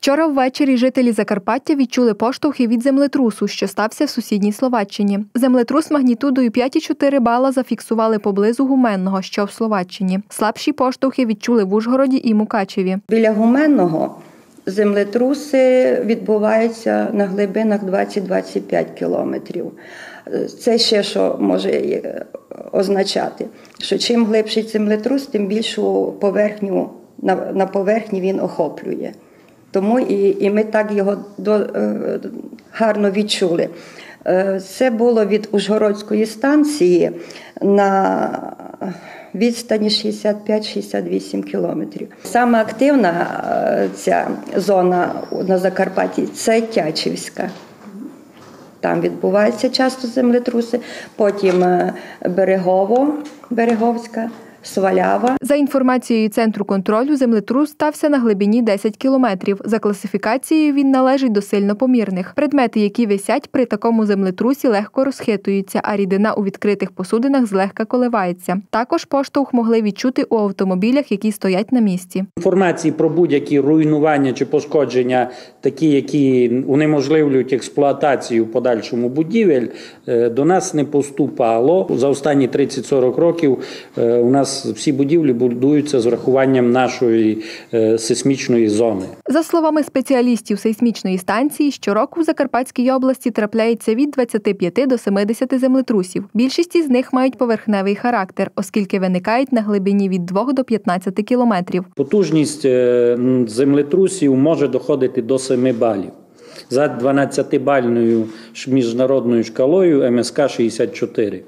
Вчора ввечері жителі Закарпаття відчули поштовхи від землетрусу, що стався в сусідній Словаччині. Землетрус магнітудою 5,4 бала зафіксували поблизу Гуменного, що в Словаччині. Слабші поштовхи відчули в Ужгороді і Мукачеві. Біля Гуменного землетруси відбуваються на глибинах 20-25 кілометрів. Це ще що може означати, що чим глибший землетрус, тим більшу поверхню, на поверхні він охоплює. Тому і ми так його гарно відчули. Це було від Ужгородської станції на відстані 65-68 кілометрів. Саме активна ця зона на Закарпатті – це Тячівська. Там відбуваються часто землетруси, потім Береговська, Свалява. За інформацією Центру контролю, землетрус стався на глибині 10 кілометрів. За класифікацією він належить до сильнопомірних. Предмети, які висять при такому землетрусі, легко розхитуються, а рідина у відкритих посудинах злегка коливається. Також поштовх могли відчути у автомобілях, які стоять на місці. Інформації про будь-які руйнування чи пошкодження, такі, які унеможливлюють експлуатацію в подальшому будівель, до нас не поступало. За останні 30-40 років у нас всі будівлі будуються з врахуванням нашої сейсмічної зони. За словами спеціалістів сейсмічної станції, щороку в Закарпатській області трапляється від 25 до 70 землетрусів. Більшість із них мають поверхневий характер, оскільки виникають на глибині від 2 до 15 кілометрів. Потужність землетрусів може доходити до 7 балів. За 12-бальною міжнародною шкалою МСК 64.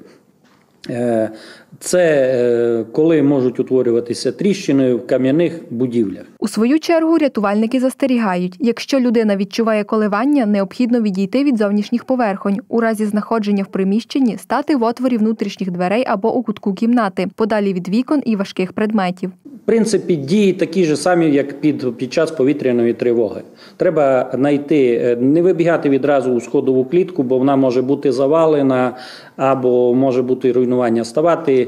Це коли можуть утворюватися тріщини в кам'яних будівлях. У свою чергу рятувальники застерігають, якщо людина відчуває коливання, необхідно відійти від зовнішніх поверхонь. У разі знаходження в приміщенні стати в отворі внутрішніх дверей або у кутку кімнати, подалі від вікон і важких предметів. В принципі, дії такі ж самі, як під час повітряної тривоги. Треба не вибігати відразу у сходову клітку, бо вона може бути завалена або може бути руйнування, ставати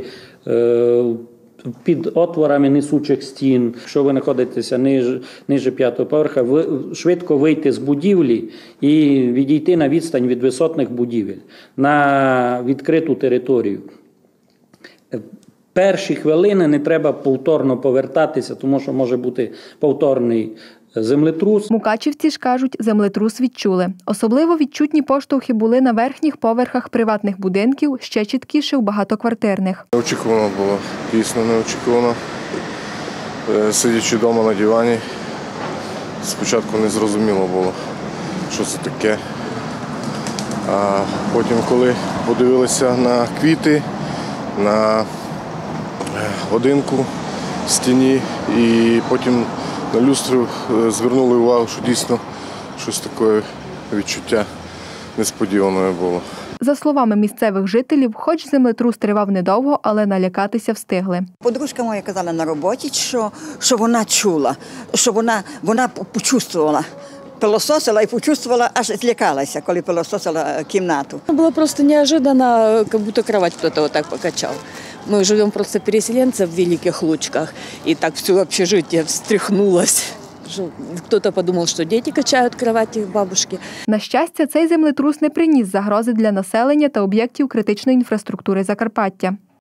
під отворами несучих стін. Якщо ви знаходитеся ниже 5-го поверха, швидко вийти з будівлі і відійти на відстань від висотних будівель на відкриту територію. Перші хвилини не треба повторно повертатися, тому що може бути повторний землетрус. Мукачівці ж кажуть, землетрус відчули. Особливо відчутні поштовхи були на верхніх поверхах приватних будинків, ще чіткіше у багатоквартирних. Неочікувано було, дійсно неочікувано. Сидячи вдома на дивані, спочатку не зрозуміло було, що це таке. А потім, коли подивилися на квіти, на годинку в стіні і потім на люстру звернули увагу, що дійсно щось таке відчуття несподіване було. За словами місцевих жителів, хоч землетрус тривав недовго, але налякатися встигли. Подружка моя казала на роботі, що вона чула, що вона почувствувала. Пилососила і почувствовала, аж злякалася, коли пилососила кімнату. Было просто неожиданно, как будто кровать кто-то вот так покачал. Мы живем просто переселенцы в Великих Лучках, и так все общежитие встряхнулось. Кто-то подумал, что дети качают кровати бабушки. На щастя, цей землетрус не приніс загрози для населення та об'єктів критичної інфраструктури Закарпаття.